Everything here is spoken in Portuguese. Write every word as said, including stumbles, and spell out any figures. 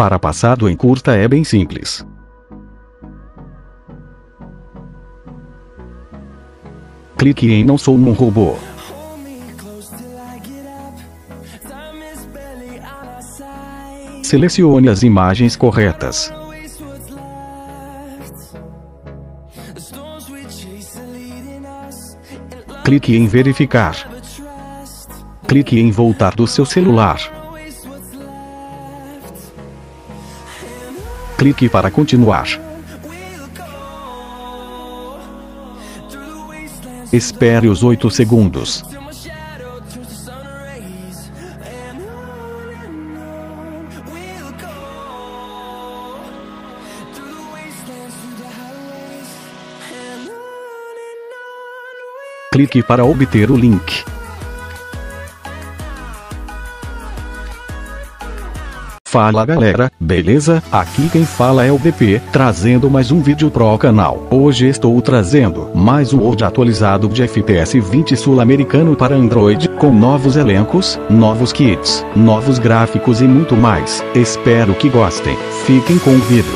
Para passar do ENCURTA é bem simples. Clique em Não sou um robô. Selecione as imagens corretas. Clique em Verificar. Clique em Voltar do seu celular. Clique para continuar. Espere os oito segundos. Clique para obter o link. Fala galera, beleza? Aqui quem fala é o D P, trazendo mais um vídeo pro canal. Hoje estou trazendo mais um Word atualizado de F P S vinte Sul-Americano para Android, com novos elencos, novos kits, novos gráficos e muito mais. Espero que gostem. Fiquem com o vídeo.